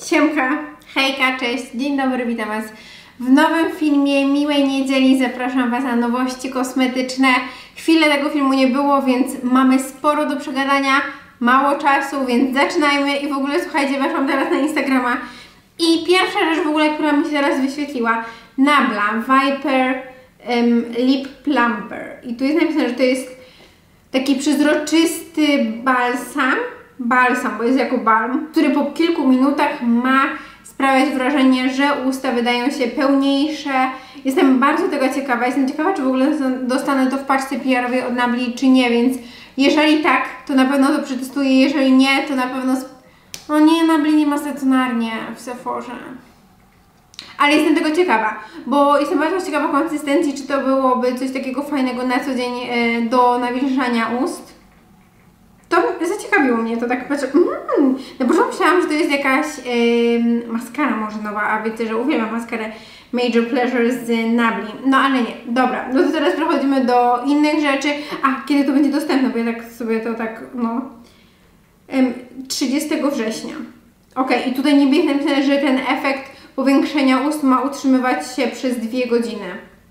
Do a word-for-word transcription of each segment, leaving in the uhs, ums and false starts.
Siemka, hejka, cześć, dzień dobry, witam Was w nowym filmie miłej niedzieli. Zapraszam Was na nowości kosmetyczne. Chwilę tego filmu nie było, więc mamy sporo do przegadania, mało czasu, więc zaczynajmy. I w ogóle słuchajcie, weszłam teraz na Instagrama i pierwsza rzecz w ogóle, która mi się teraz wyświetliła, Nabla Viper um, Lip Plumper. I tu jest napisane, że to jest taki przezroczysty balsam, balsam, bo jest jako balm, który po kilku minutach ma sprawiać wrażenie, że usta wydają się pełniejsze. Jestem bardzo tego ciekawa. Jestem ciekawa, czy w ogóle dostanę to w paczce P R-owej od Nabli, czy nie, więc jeżeli tak, to na pewno to przetestuję. Jeżeli nie, to na pewno... O nie, Nabli nie ma stacjonarnie w Sephorze. Ale jestem tego ciekawa, bo jestem bardzo ciekawa konsystencji, czy to byłoby coś takiego fajnego na co dzień yy, do nawilżania ust. To zaciekawiło mnie, to tak patrzę, mm, na początku myślałam, że to jest jakaś yy, maskara może nowa, a wiecie, że uwielbiam maskarę Major Pleasure z Nabli. No ale nie, dobra, no to teraz przechodzimy do innych rzeczy. A, kiedy to będzie dostępne, bo ja tak sobie to tak, no... Yy, trzydziestego września. Ok, i tutaj niby jest napisane, że ten efekt powiększenia ust ma utrzymywać się przez dwie godziny.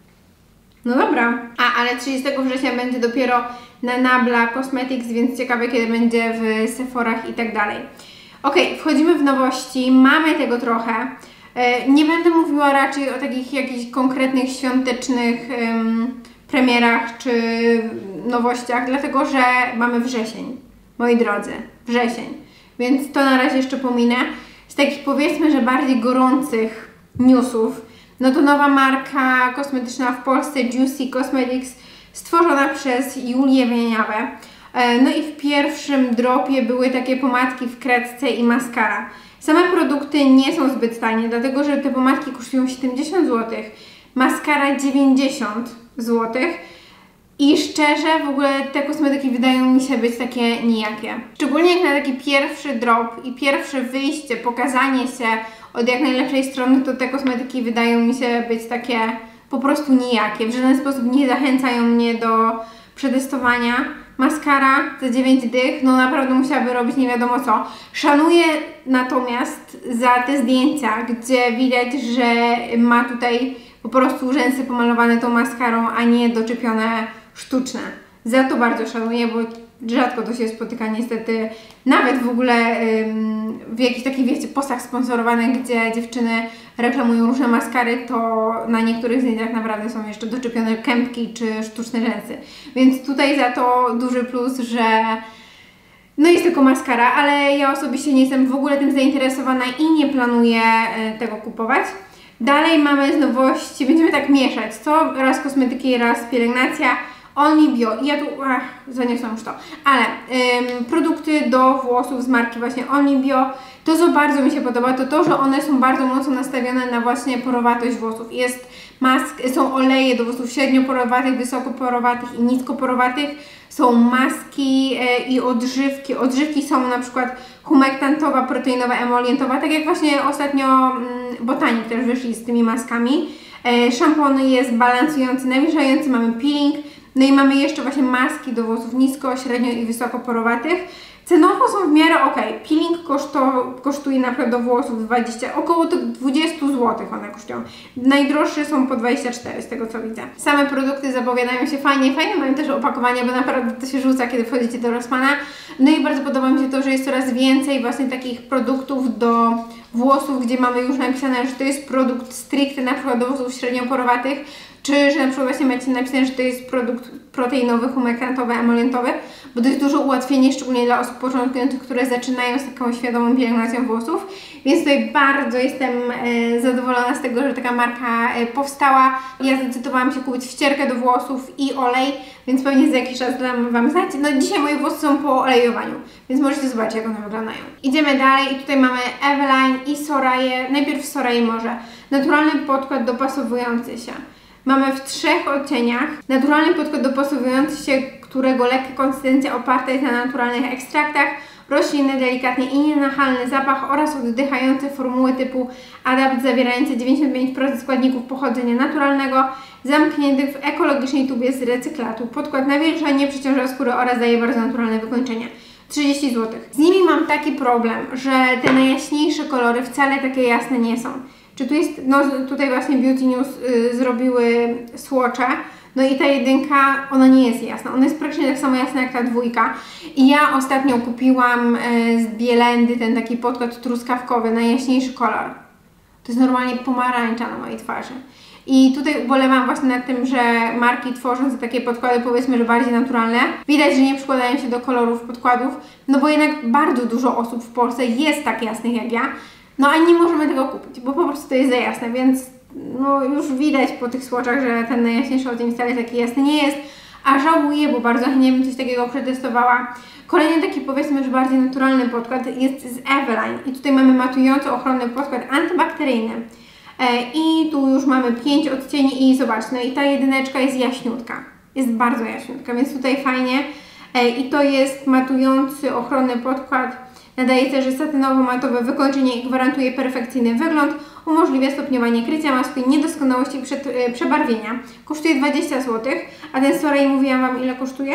No dobra. A, ale trzydziestego września będzie dopiero na Nabla Cosmetics, więc ciekawe, kiedy będzie w Sephorach i tak dalej. Ok, wchodzimy w nowości. Mamy tego trochę. Nie będę mówiła raczej o takich jakichś konkretnych świątecznych um, premierach czy nowościach, dlatego że mamy wrzesień, moi drodzy. Wrzesień. Więc to na razie jeszcze pominę. Z takich, powiedzmy, że bardziej gorących newsów, no to nowa marka kosmetyczna w Polsce, Juicy Cosmetics, stworzona przez Julię Wieniawę. No i w pierwszym dropie były takie pomadki w kredce i maskara. Same produkty nie są zbyt tanie, dlatego że te pomadki kosztują siedemdziesiąt złotych, maskara dziewięćdziesiąt złotych. I szczerze, w ogóle te kosmetyki wydają mi się być takie nijakie. Szczególnie jak na taki pierwszy drop i pierwsze wyjście, pokazanie się od jak najlepszej strony, to te kosmetyki wydają mi się być takie po prostu nijakie. W żaden sposób nie zachęcają mnie do przetestowania. Maskara za dziewięć dych, no naprawdę musiałaby robić nie wiadomo co. Szanuję natomiast za te zdjęcia, gdzie widać, że ma tutaj po prostu rzęsy pomalowane tą maskarą, a nie doczepione sztuczne. Za to bardzo szanuję, bo rzadko to się spotyka niestety, nawet w ogóle ym, w jakichś takich, wiecie, postach sponsorowanych, gdzie dziewczyny reklamują różne maskary, to na niektórych zdjęciach naprawdę są jeszcze doczepione kępki czy sztuczne rzęsy. Więc tutaj za to duży plus, że no jest tylko maskara, ale ja osobiście nie jestem w ogóle tym zainteresowana i nie planuję y, tego kupować. Dalej mamy z nowości, będziemy tak mieszać, co? Raz kosmetyki, raz pielęgnacja. Only Bio. I ja tu, ach, zaniosłam już to. Ale ym, produkty do włosów z marki właśnie Only Bio. To, co bardzo mi się podoba, to to, że one są bardzo mocno nastawione na właśnie porowatość włosów. Jest mask, są oleje do włosów średnioporowatych, wysokoporowatych i niskoporowatych. Są maski e, i odżywki. Odżywki są na przykład humektantowa, proteinowa, emolientowa, tak jak właśnie ostatnio mm, Botanik też wyszli z tymi maskami. E, szampon jest balansujący, nawilżający, mamy peeling. No i mamy jeszcze właśnie maski do włosów nisko, średnio i wysokoporowatych. Cenowo są w miarę ok. Peeling koszto, kosztuje na przykład do włosów dwadzieścia, około dwadzieścia złotych one kosztują. Najdroższe są po dwadzieścia cztery z tego co widzę. Same produkty zapowiadają się fajnie, fajnie mają też opakowania, bo naprawdę to się rzuca, kiedy wchodzicie do Rossmana. No i bardzo podoba mi się to, że jest coraz więcej właśnie takich produktów do włosów, gdzie mamy już napisane, że to jest produkt stricte na przykład do włosów średnioporowatych, czy że na przykład właśnie macie napisane, że to jest produkt proteinowy, humektantowy, emolientowy, bo to jest dużo ułatwienie, szczególnie dla osób początkujących, które zaczynają z taką świadomą pielęgnacją włosów, więc tutaj bardzo jestem e, zadowolona z tego, że taka marka e, powstała. Ja zdecydowałam się kupić wcierkę do włosów i olej, więc pewnie za jakiś czas dam Wam znać. No dzisiaj moje włosy są po olejowaniu, więc możecie zobaczyć, jak one wyglądają. Idziemy dalej i tutaj mamy Eveline i Soraję. Najpierw Soraję może. Naturalny podkład dopasowujący się. Mamy w trzech odcieniach. Naturalny podkład dopasowujący się, którego lekka konsystencja oparta jest na naturalnych ekstraktach, roślinny, delikatnie i nienachalny zapach oraz oddychające formuły typu Adapt zawierające dziewięćdziesiąt pięć procent składników pochodzenia naturalnego, zamkniętych w ekologicznej tubie z recyklatu. Podkład nawilża, nie przeciąża skóry oraz daje bardzo naturalne wykończenie. trzydzieści złotych. Z nimi mam taki problem, że te najjaśniejsze kolory wcale takie jasne nie są. Czy tu jest, no tutaj właśnie Beauty News y, zrobiły swatche, no i ta jedynka, ona nie jest jasna, ona jest praktycznie tak samo jasna jak ta dwójka. I ja ostatnio kupiłam y, z Bielendy ten taki podkład truskawkowy, najjaśniejszy kolor. To jest normalnie pomarańcza na mojej twarzy. I tutaj ubolewam właśnie nad tym, że marki tworząc takie podkłady, powiedzmy, że bardziej naturalne, widać, że nie przykładają się do kolorów podkładów, no bo jednak bardzo dużo osób w Polsce jest tak jasnych jak ja, no a nie możemy tego kupić, bo po prostu to jest za jasne, więc no już widać po tych swatchach, że ten najjaśniejszy odcień wcale taki jasny nie jest, a żałuję, bo bardzo chętnie bym coś takiego przetestowała. Kolejny taki, powiedzmy, że bardziej naturalny podkład jest z Eveline i tutaj mamy matujący ochronny podkład antybakteryjny. I tu już mamy pięć odcieni i zobaczcie, no i ta jedyneczka jest jaśniutka, jest bardzo jaśniutka, więc tutaj fajnie. I to jest matujący ochronny podkład, nadaje też satynowo-matowe wykończenie i gwarantuje perfekcyjny wygląd, umożliwia stopniowanie krycia, maskuje niedoskonałości przed, e, przebarwienia. Kosztuje dwadzieścia złotych, a ten Sorry mówiłam Wam ile kosztuje?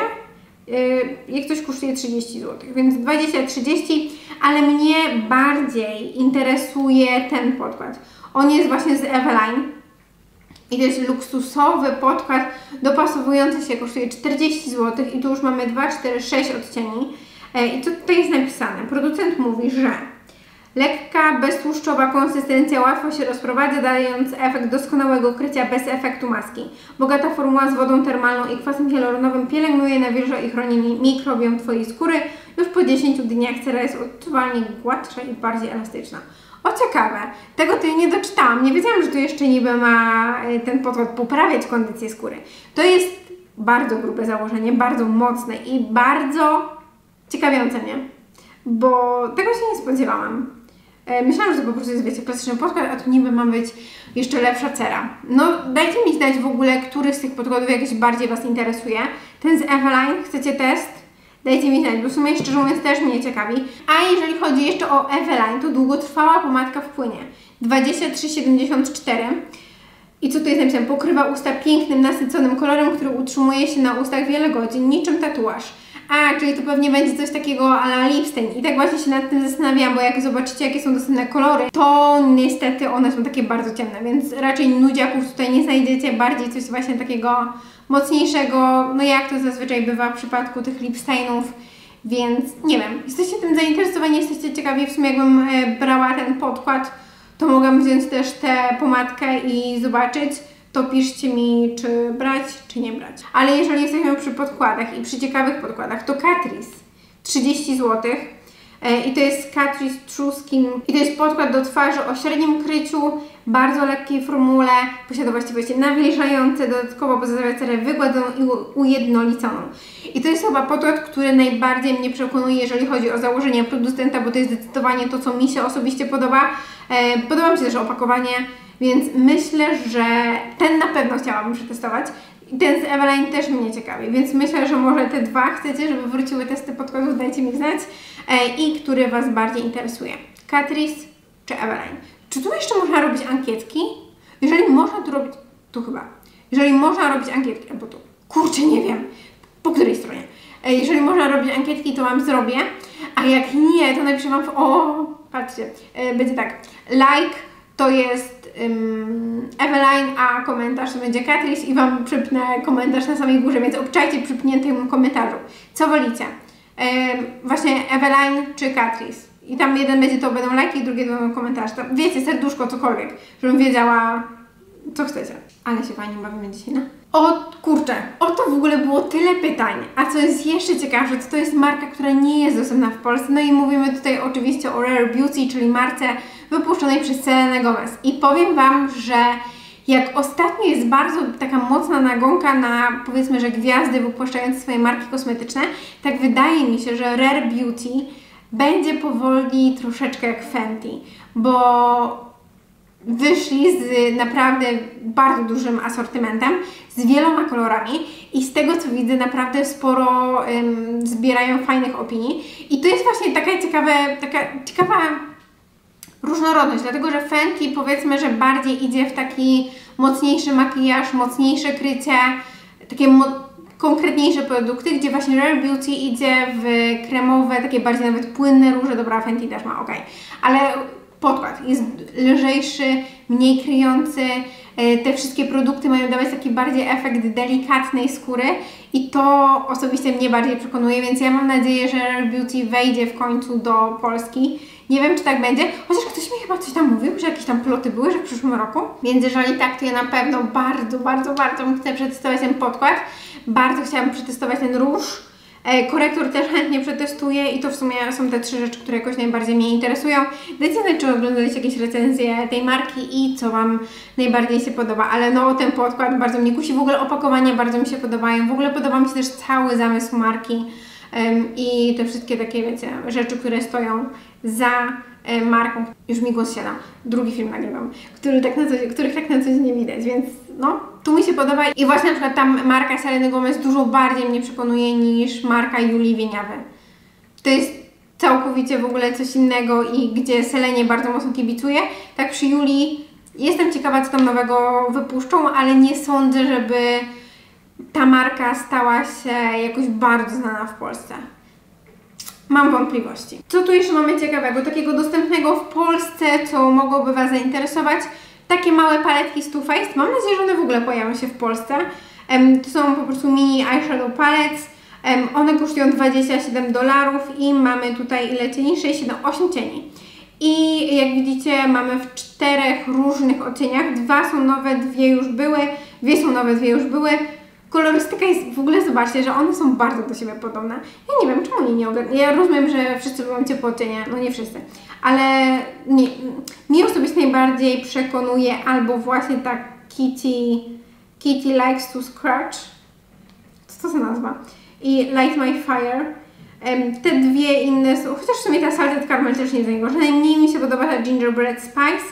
Jak coś kosztuje trzydzieści złotych, więc dwadzieścia trzydzieści, ale mnie bardziej interesuje ten podkład. On jest właśnie z Eveline i to jest luksusowy podkład dopasowujący się, kosztuje czterdzieści złotych i tu już mamy dwa, cztery, sześć odcieni. I co tutaj jest napisane? Producent mówi, że lekka, beztłuszczowa konsystencja łatwo się rozprowadza, dając efekt doskonałego krycia bez efektu maski. Bogata formuła z wodą termalną i kwasem hialuronowym pielęgnuje, nawilża i chroni mikrobiom Twojej skóry. Już po dziesięciu dniach cera jest odczuwalnie gładsza i bardziej elastyczna. O, ciekawe, tego tu nie doczytałam, nie wiedziałam, że tu jeszcze niby ma ten podkład poprawiać kondycję skóry. To jest bardzo grube założenie, bardzo mocne i bardzo ciekawiące mnie, bo tego się nie spodziewałam. Myślałam, że to po prostu jest, wiecie, klasyczny podkład, a tu niby ma być jeszcze lepsza cera. No, dajcie mi znać w ogóle, który z tych podkładów jakoś bardziej Was interesuje. Ten z Eveline, chcecie test? Dajcie mi znać, bo w sumie szczerze mówiąc też mnie ciekawi. A jeżeli chodzi jeszcze o Eveline, to długotrwała pomadka w płynie. dwadzieścia trzy siedemdziesiąt cztery. I co tu jest napisane? Pokrywa usta pięknym, nasyconym kolorem, który utrzymuje się na ustach wiele godzin, niczym tatuaż. A, czyli to pewnie będzie coś takiego a la lipstain. I tak właśnie się nad tym zastanawiałam, bo jak zobaczycie, jakie są dostępne kolory, to niestety one są takie bardzo ciemne, więc raczej nudziaków tutaj nie znajdziecie, bardziej coś właśnie takiego mocniejszego, no jak to zazwyczaj bywa w przypadku tych lipstainów, więc nie wiem, jesteście tym zainteresowani, jesteście ciekawi, w sumie jakbym e, brała ten podkład, to mogłam wziąć też tę pomadkę i zobaczyć, to piszcie mi, czy brać, czy nie brać. Ale jeżeli jesteśmy przy podkładach i przy ciekawych podkładach, to Catrice trzydzieści złotych e, i to jest Catrice True Skin i to jest podkład do twarzy o średnim kryciu, bardzo lekkiej formule, posiada właściwości nawilżające, dodatkowo pozostawia cerę wygładzoną i ujednoliconą. I to jest chyba podkład, który najbardziej mnie przekonuje, jeżeli chodzi o założenie producenta, bo to jest zdecydowanie to, co mi się osobiście podoba. E, podoba mi się też opakowanie, więc myślę, że ten na pewno chciałabym przetestować. I ten z Eveline też mnie ciekawi, więc myślę, że może te dwa chcecie, żeby wróciły testy podkładów, dajcie mi znać. E, I który Was bardziej interesuje. Catrice czy Eveline? Czy tu jeszcze można robić ankietki? Jeżeli można tu robić... Tu chyba. Jeżeli można robić ankietki, albo tu. Kurczę, nie wiem. Po której stronie? E, jeżeli można robić ankietki, to Wam zrobię. A jak nie, to napiszę Wam w... O, patrzcie. E, będzie tak. Like to jest um, Eveline, a komentarz to będzie Catrice i Wam przypnę komentarz na samej górze, więc obczajcie przy przypniętym komentarzu. Co wolicie? E, właśnie Eveline czy Catrice? I tam jeden będzie to będą lajki, drugie to będą komentarze. To wiecie, serduszko, cokolwiek, żebym wiedziała, co chcecie. Ale się fajnie bawimy dzisiaj, no. O kurczę, o to w ogóle było tyle pytań. A co jest jeszcze ciekawsze, to to jest marka, która nie jest dostępna w Polsce. No i mówimy tutaj oczywiście o Rare Beauty, czyli marce wypuszczonej przez Selenę Gomez. I powiem Wam, że jak ostatnio jest bardzo taka mocna nagonka na, powiedzmy, że gwiazdy wypuszczające swoje marki kosmetyczne, tak wydaje mi się, że Rare Beauty będzie powoli troszeczkę jak Fenty, bo wyszli z naprawdę bardzo dużym asortymentem, z wieloma kolorami i z tego co widzę naprawdę sporo um, zbierają fajnych opinii i to jest właśnie taka ciekawa, taka ciekawa różnorodność, dlatego że Fenty powiedzmy, że bardziej idzie w taki mocniejszy makijaż, mocniejsze krycie, takie mo konkretniejsze produkty, gdzie właśnie Rare Beauty idzie w kremowe, takie bardziej nawet płynne róże, dobra, Fenty też ma, ok, ale podkład jest lżejszy, mniej kryjący, te wszystkie produkty mają dawać taki bardziej efekt delikatnej skóry i to osobiście mnie bardziej przekonuje, więc ja mam nadzieję, że Rare Beauty wejdzie w końcu do Polski. Nie wiem, czy tak będzie, chociaż ktoś mi chyba coś tam mówił, że jakieś tam ploty były, że w przyszłym roku. Więc jeżeli tak, to ja na pewno bardzo, bardzo, bardzo chcę przetestować ten podkład. Bardzo chciałabym przetestować ten róż. E, korektor też chętnie przetestuję i to w sumie są te trzy rzeczy, które jakoś najbardziej mnie interesują. Dajcie znać, czy oglądaliście jakieś recenzje tej marki i co Wam najbardziej się podoba. Ale no, ten podkład bardzo mnie kusi. W ogóle opakowania bardzo mi się podobają. W ogóle podoba mi się też cały zamysł marki um, i te wszystkie takie, wiecie, rzeczy, które stoją za e, marką. Już mi głos siada. Drugi film nagrywam, który tak na co, których tak na co dzień nie widać, więc no, tu mi się podoba. I właśnie na przykład tam marka Seleny Gomez dużo bardziej mnie przekonuje niż marka Julii Wieniawy. To jest całkowicie w ogóle coś innego i gdzie Selenie bardzo mocno kibicuję. Tak przy Julii jestem ciekawa, co tam nowego wypuszczą, ale nie sądzę, żeby ta marka stała się jakoś bardzo znana w Polsce. Mam wątpliwości. Co tu jeszcze mamy ciekawego, takiego dostępnego w Polsce, co mogłoby Was zainteresować? Takie małe paletki z Too Faced. Mam nadzieję, że one w ogóle pojawią się w Polsce. Um, to są po prostu mini eyeshadow palettes. Um, one kosztują dwadzieścia siedem dolarów i mamy tutaj ile cieni? sześć, siedem, osiem cieni. I jak widzicie, mamy w czterech różnych odcieniach. Dwa są nowe, dwie już były. Dwie są nowe, dwie już były. Kolorystyka jest, w ogóle zobaczcie, że one są bardzo do siebie podobne. Ja nie wiem, czemu oni nie ogarniają. Ja rozumiem, że wszyscy lubią ciepłe odcienie, no nie wszyscy. Ale nie, mnie osobiście najbardziej przekonuje albo właśnie ta Kitty, Kitty Likes to Scratch. Co to za nazwa? I Light My Fire. Um, te dwie inne są, chociaż w sumie ta Salted Caramel też nie jest najgorsza. Najmniej mi się podoba ta Gingerbread Spice.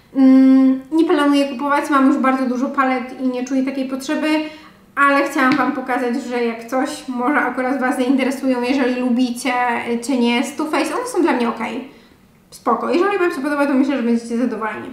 Um, nie planuję kupować, mam już bardzo dużo palet i nie czuję takiej potrzeby. Ale chciałam Wam pokazać, że jak coś może akurat Was zainteresują, jeżeli lubicie cienie z Too Faced, one są dla mnie ok. Spoko. Jeżeli Wam się podoba, to myślę, że będziecie zadowoleni.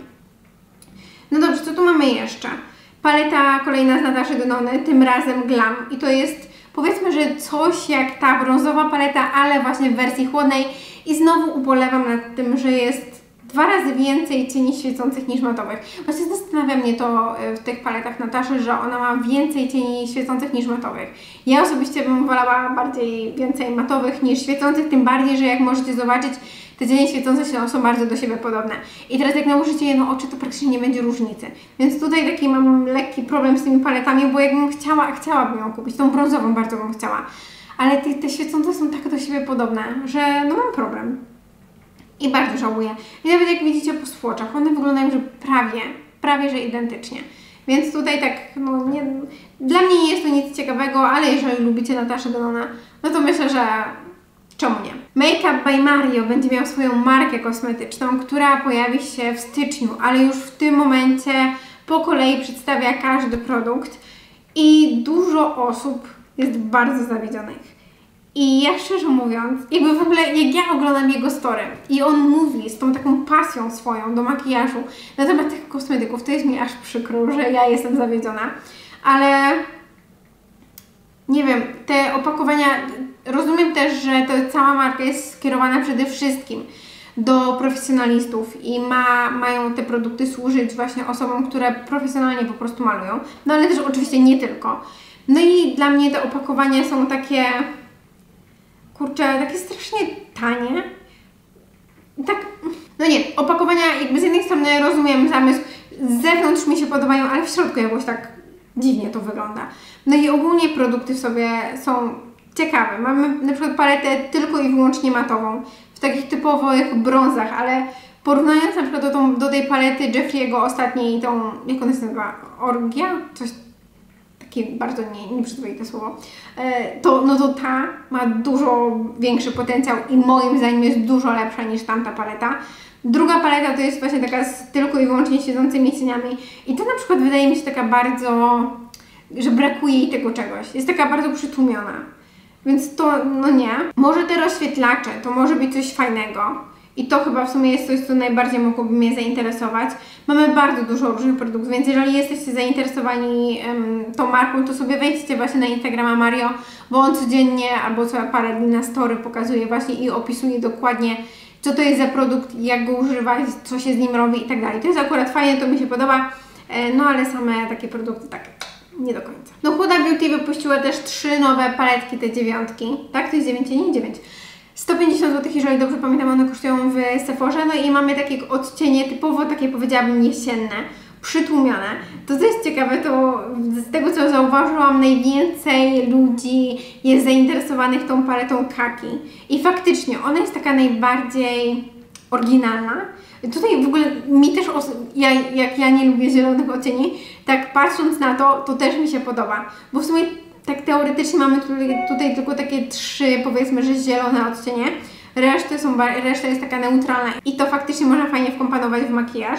No dobrze, co tu mamy jeszcze? Paleta kolejna z Nataszy Denony, tym razem Glam. I to jest, powiedzmy, że coś jak ta brązowa paleta, ale właśnie w wersji chłodnej. I znowu ubolewam nad tym, że jest dwa razy więcej cieni świecących niż matowych. Właśnie zastanawia mnie to w tych paletach Nataszy, że ona ma więcej cieni świecących niż matowych. Ja osobiście bym wolała bardziej więcej matowych niż świecących, tym bardziej, że jak możecie zobaczyć, te cienie świecące się są bardzo do siebie podobne. I teraz jak nałożycie jedno oczy, to praktycznie nie będzie różnicy. Więc tutaj taki mam lekki problem z tymi paletami, bo jakbym chciała, chciałabym ją kupić, tą brązową bardzo bym chciała. Ale te, te świecące są tak do siebie podobne, że no mam problem. I bardzo żałuję. I nawet jak widzicie po swatchach, one wyglądają, że prawie, prawie, że identycznie. Więc tutaj tak, no nie, dla mnie nie jest to nic ciekawego, ale jeżeli lubicie Nataszę Denonę, no to myślę, że czemu nie. Make Up by Mario będzie miał swoją markę kosmetyczną, która pojawi się w styczniu, ale już w tym momencie po kolei przedstawia każdy produkt i dużo osób jest bardzo zawiedzionych. I ja szczerze mówiąc, jakby w ogóle jak ja oglądam jego story i on mówi z tą taką pasją swoją do makijażu na temat tych kosmetyków, to jest mi aż przykro, że ja jestem zawiedziona, ale nie wiem, te opakowania, rozumiem też, że ta cała marka jest skierowana przede wszystkim do profesjonalistów i ma, mają te produkty służyć właśnie osobom, które profesjonalnie po prostu malują, no ale też oczywiście nie tylko. No i dla mnie te opakowania są takie, kurczę, takie strasznie tanie. Tak, no nie, opakowania jakby z jednej strony rozumiem zamysł, z zewnątrz mi się podobają, ale w środku jakoś tak dziwnie to wygląda. No i ogólnie produkty w sobie są ciekawe. Mamy na przykład paletę tylko i wyłącznie matową, w takich typowych brązach, ale porównując na przykład do, tą, do tej palety Jeffrey'ego ostatniej, tą, jak ona się nazywa, Orgia? Coś takie bardzo nie, nieprzyzwoite słowo, to, no to ta ma dużo większy potencjał i moim zdaniem jest dużo lepsza niż tamta paleta. Druga paleta to jest właśnie taka z tylko i wyłącznie siedzącymi cieniami i to na przykład wydaje mi się taka bardzo, że brakuje jej tego czegoś. Jest taka bardzo przytłumiona. Więc to, no nie. Może te rozświetlacze, to może być coś fajnego. I to chyba w sumie jest coś, co najbardziej mogłoby mnie zainteresować. Mamy bardzo dużo różnych produktów, więc jeżeli jesteście zainteresowani um, tą marką, to sobie wejdźcie właśnie na Instagrama Mario, bo on codziennie albo co parę dni na story pokazuje właśnie i opisuje dokładnie, co to jest za produkt, jak go używać, co się z nim robi i tak dalej. To jest akurat fajne, to mi się podoba, no ale same takie produkty tak nie do końca. No Huda Beauty wypuściła też trzy nowe paletki, te dziewiątki, tak? To jest dziewięć, nie? dziewięć. sto pięćdziesiąt złotych, jeżeli dobrze pamiętam, one kosztują w Sephorze, no i mamy takie odcienie typowo takie, powiedziałabym, jesienne, przytłumione. To co jest ciekawe, to z tego co zauważyłam, najwięcej ludzi jest zainteresowanych tą paletą kaki i faktycznie ona jest taka najbardziej oryginalna. Tutaj w ogóle mi też, ja, jak ja nie lubię zielonych odcieni, tak patrząc na to, to też mi się podoba, bo w sumie tak teoretycznie mamy tutaj, tutaj tylko takie trzy, powiedzmy, że zielone odcienie, reszty są, reszta jest taka neutralna i to faktycznie można fajnie wkomponować w makijaż,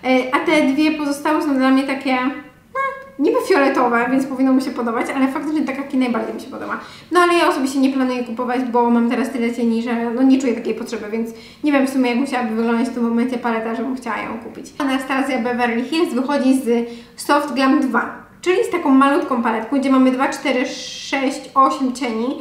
a te dwie pozostałe są dla mnie takie no, niby fioletowe, więc powinno mi się podobać, ale faktycznie ta kaki najbardziej mi się podoba. No ale ja osobiście nie planuję kupować, bo mam teraz tyle cieni, że no, nie czuję takiej potrzeby, więc nie wiem w sumie jak musiałaby wyglądać w tym momencie paleta, żebym chciała ją kupić. Anastasia Beverly Hills wychodzi z Soft Glam dwa. Czyli z taką malutką paletką, gdzie mamy dwa, cztery, sześć, osiem cieni,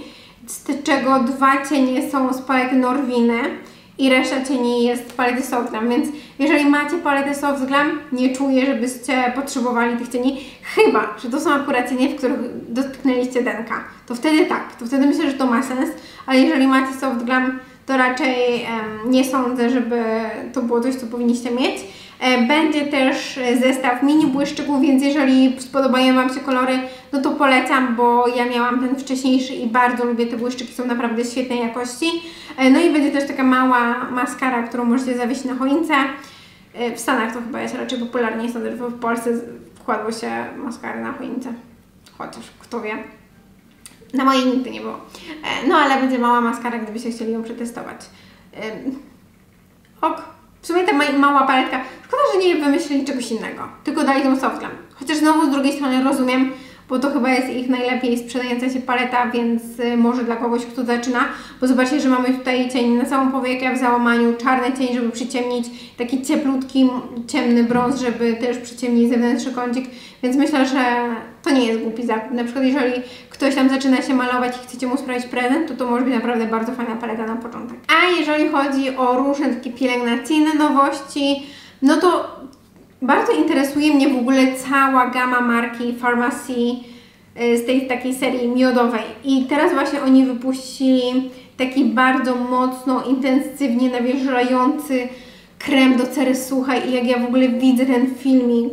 z czego dwa cienie są z palety Norwiny i reszta cieni jest z palety Soft Glam, więc jeżeli macie paletę Soft Glam, nie czuję, żebyście potrzebowali tych cieni, chyba, że to są akurat cienie, w których dotknęliście denka. To wtedy tak, to wtedy myślę, że to ma sens, ale jeżeli macie Soft Glam, to raczej um, nie sądzę, żeby to było coś, co powinniście mieć. Będzie też zestaw mini błyszczyków, więc jeżeli spodobają Wam się kolory, no to polecam, bo ja miałam ten wcześniejszy i bardzo lubię, te błyszczyki są naprawdę świetnej jakości. No i będzie też taka mała maskara, którą możecie zawiesić na choince. W Stanach to chyba jest raczej popularnie, sądzę, że w Polsce wkładło się maskary na choince, chociaż kto wie. Na mojej nigdy nie było. No ale będzie mała maskara, gdybyście chcieli ją przetestować. Ok. W sumie ta mała paletka, szkoda, że nie wymyślili czegoś innego, tylko dali tą Soft Glam. Chociaż znowu z drugiej strony rozumiem, bo to chyba jest ich najlepiej sprzedająca się paleta, więc może dla kogoś, kto zaczyna, bo zobaczcie, że mamy tutaj cień na całą powiekę w załamaniu, czarny cień, żeby przyciemnić, taki cieplutki, ciemny brąz, żeby też przyciemnić zewnętrzny kącik, więc myślę, że to nie jest głupi zakup. Na przykład jeżeli ktoś tam zaczyna się malować i chcecie mu sprawić prezent, to to może być naprawdę bardzo fajna paleta na początek. A jeżeli chodzi o różne takie pielęgnacyjne nowości, no to bardzo interesuje mnie w ogóle cała gama marki Farmacy z tej takiej serii miodowej i teraz właśnie oni wypuścili taki bardzo mocno, intensywnie nawilżający krem do cery suchej i jak ja w ogóle widzę ten filmik,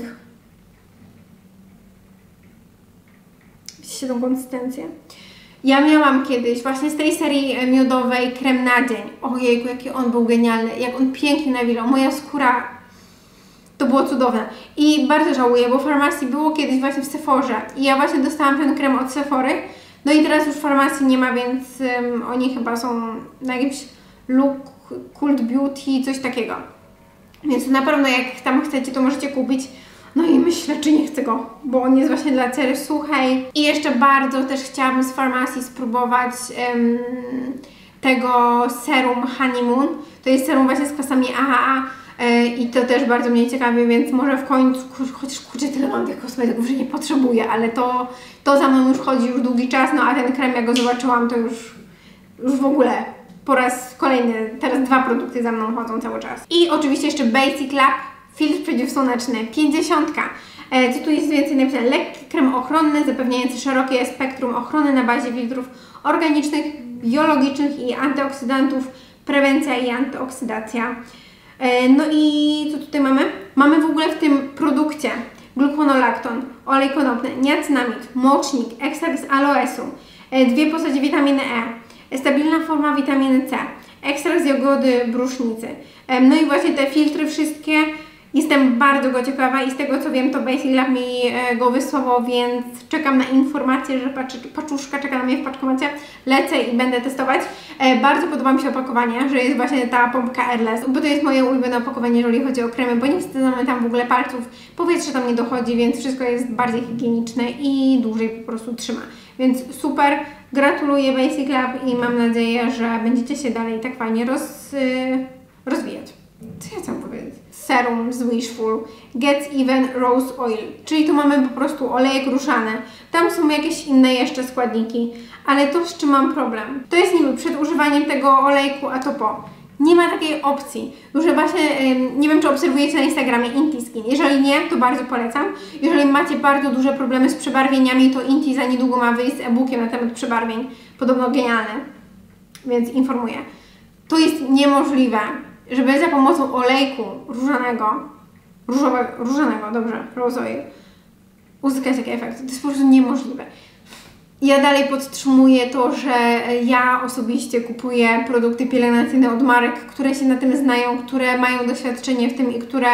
widzicie tą konsystencję? Ja miałam kiedyś właśnie z tej serii miodowej krem na dzień, ojejku, jaki on był genialny, jak on pięknie nawilżał, moja skóra. To było cudowne i bardzo żałuję, bo Farmacy było kiedyś właśnie w Sephorze i ja właśnie dostałam ten krem od Sephory, no i teraz już Farmacy nie ma, więc um, oni chyba są na jakimś Look, Cult Beauty, coś takiego. Więc na pewno jak tam chcecie, to możecie kupić. No i myślę, czy nie chcę go, bo on jest właśnie dla cery suchej. I jeszcze bardzo też chciałabym z Farmacy spróbować um, tego serum Honeymoon. To jest serum właśnie z kwasami A H A. I to też bardzo mnie ciekawi, więc może w końcu, chociaż kurczę, tyle mam tych kosmetyków, że nie potrzebuję, ale to, to za mną już chodzi już długi czas, no a ten krem, jak go zobaczyłam, to już, już w ogóle po raz kolejny, teraz dwa produkty za mną chodzą cały czas. I oczywiście jeszcze Basic Lab, filtr przeciwsłoneczny, pięćdziesiątka. Co tu jest więcej napisane? Lekki krem ochronny, zapewniający szerokie spektrum ochrony na bazie filtrów organicznych, biologicznych i antyoksydantów, prewencja i antyoksydacja. No i co tutaj mamy? Mamy w ogóle w tym produkcie gluconolakton, olej konopny, niacynamid, mocznik, ekstrakt z aloesu, dwie postacie witaminy E, stabilna forma witaminy C, ekstrakt z jagody brusznicy. No i właśnie te filtry wszystkie, jestem bardzo go ciekawa i z tego co wiem, to Basic Lab mi go wysłało, więc czekam na informację, że paczuszka czeka na mnie w paczkomacie. Lecę i będę testować. Bardzo podoba mi się opakowanie, że jest właśnie ta pompka Airless, bo to jest moje ulubione opakowanie, jeżeli chodzi o kremy, bo nie wsadzamy tam w ogóle palców, powietrze tam nie dochodzi, więc wszystko jest bardziej higieniczne i dłużej po prostu trzyma. Więc super, gratuluję Basic Lab i mam nadzieję, że będziecie się dalej tak fajnie roz... rozwijać. Co ja chcę powiedzieć? Serum z Wishful Gets Even Rose Oil, czyli tu mamy po prostu olejek różany. Tam są jakieś inne jeszcze składniki, ale to, z czym mam problem, to jest niby przed używaniem tego olejku, a to po. Nie ma takiej opcji. Już właśnie, nie wiem, czy obserwujecie na Instagramie Inti Skin. Jeżeli nie, to bardzo polecam. Jeżeli macie bardzo duże problemy z przebarwieniami, to Inti za niedługo ma wyjść z e-bookiem na temat przebarwień. Podobno genialny, więc informuję. To jest niemożliwe, żeby za pomocą olejku różanego, różowego, różanego, dobrze, rose oil, uzyskać taki efekt. To jest po prostu niemożliwe. Ja dalej podtrzymuję to, że ja osobiście kupuję produkty pielęgnacyjne od marek, które się na tym znają, które mają doświadczenie w tym i które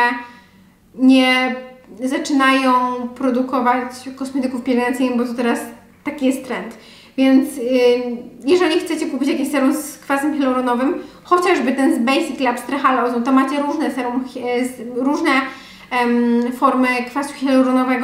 nie zaczynają produkować kosmetyków pielęgnacyjnych, bo to teraz taki jest trend. Więc yy, jeżeli chcecie kupić jakiś serum z kwasem hialuronowym, chociażby ten z Basic Lab z Trehalozą, to macie różne serum, różne um, formy kwasu hialuronowego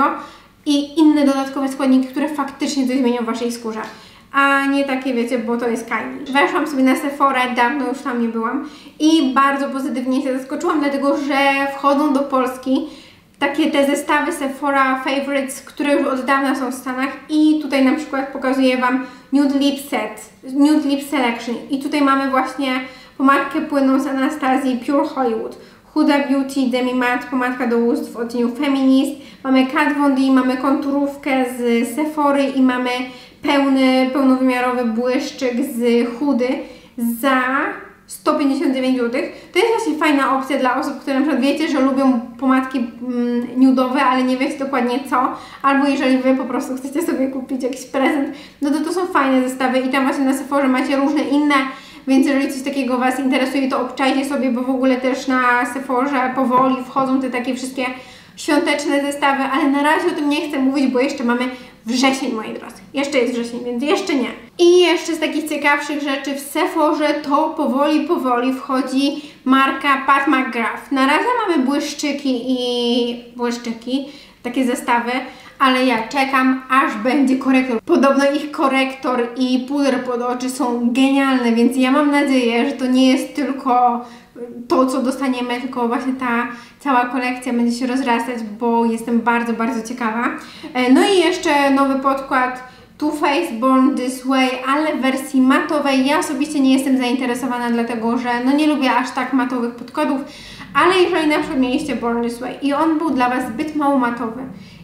i inne dodatkowe składniki, które faktycznie coś zmienią w Waszej skórze. A nie takie, wiecie, bo to jest Kylie. Weszłam sobie na Sephora, dawno już tam nie byłam i bardzo pozytywnie się zaskoczyłam, dlatego że wchodzą do Polski takie te zestawy Sephora Favorites, które już od dawna są w Stanach i tutaj na przykład pokazuję Wam Nude Lip Set, Nude Lip Selection i tutaj mamy właśnie pomadkę płynną z Anastazji Pure Hollywood, Huda Beauty Demi Matte, pomadka do ust w odcieniu Feminist, mamy Kat Von D, mamy konturówkę z Sephory i mamy pełny, pełnowymiarowy błyszczyk z Hudy za sto pięćdziesiąt dziewięć złotych. To jest właśnie fajna opcja dla osób, które na przykład wiecie, że lubią pomadki mm, nudowe, ale nie wiecie dokładnie co, albo jeżeli Wy po prostu chcecie sobie kupić jakiś prezent, no to to są fajne zestawy i tam właśnie na Sephorze macie różne inne, więc jeżeli coś takiego Was interesuje, to obczajcie sobie, bo w ogóle też na Sephorze powoli wchodzą te takie wszystkie świąteczne zestawy, ale na razie o tym nie chcę mówić, bo jeszcze mamy wrzesień, moi drodzy. Jeszcze jest wrzesień, więc jeszcze nie. I jeszcze z takich ciekawszych rzeczy w Sephorze to powoli, powoli wchodzi marka Pat McGrath. Na razie mamy błyszczyki i błyszczyki, takie zestawy, ale ja czekam, aż będzie korektor. Podobno ich korektor i puder pod oczy są genialne, więc ja mam nadzieję, że to nie jest tylko to, co dostaniemy, tylko właśnie ta cała kolekcja będzie się rozrastać, bo jestem bardzo, bardzo ciekawa. No i jeszcze nowy podkład Too Faced Born This Way, ale w wersji matowej. Ja osobiście nie jestem zainteresowana, dlatego że no nie lubię aż tak matowych podkładów, ale jeżeli na przykład mieliście Born This Way i on był dla Was zbyt mało matowy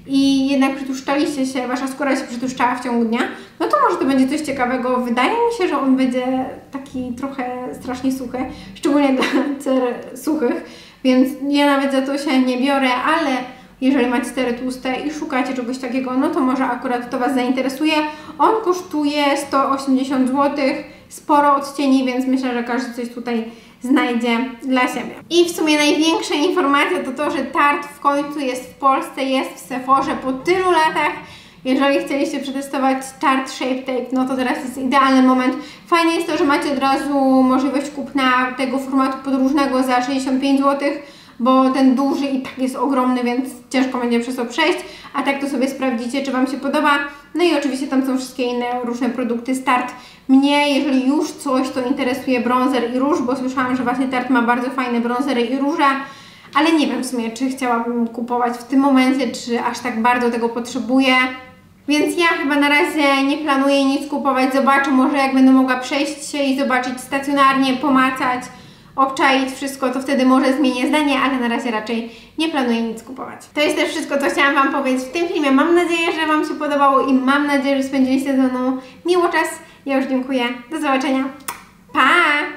i jednak przytłuszczaliście się, Wasza skóra się przytłuszczała w ciągu dnia, no to może to będzie coś ciekawego. Wydaje mi się, że on będzie taki trochę strasznie suchy, szczególnie dla cer suchych, więc ja nawet za to się nie biorę, ale jeżeli macie cery tłuste i szukacie czegoś takiego, no to może akurat to Was zainteresuje. On kosztuje sto osiemdziesiąt złotych, sporo odcieni, więc myślę, że każdy coś tutaj znajdzie dla siebie. I w sumie największa informacja to to, że Tarte w końcu jest w Polsce, jest w Sephorze po tylu latach. Jeżeli chcieliście przetestować Tarte Shape Tape, no to teraz jest idealny moment. Fajne jest to, że macie od razu możliwość kupna tego formatu podróżnego za sześćdziesiąt pięć złotych, bo ten duży i tak jest ogromny, więc ciężko będzie przez to przejść, a tak to sobie sprawdzicie, czy Wam się podoba. No i oczywiście tam są wszystkie inne różne produkty z Tarte. Mnie, jeżeli już coś, to interesuje bronzer i róż, bo słyszałam, że właśnie Tarte ma bardzo fajne bronzery i róże, ale nie wiem w sumie, czy chciałabym kupować w tym momencie, czy aż tak bardzo tego potrzebuję. Więc ja chyba na razie nie planuję nic kupować, zobaczę, może jak będę mogła przejść się i zobaczyć stacjonarnie, pomacać, obczaić wszystko, to wtedy może zmienię zdanie, ale na razie raczej nie planuję nic kupować. To jest też wszystko, co chciałam Wam powiedzieć w tym filmie. Mam nadzieję, że Wam się podobało i mam nadzieję, że spędziliście ze mną miło czas. Ja już dziękuję. Do zobaczenia.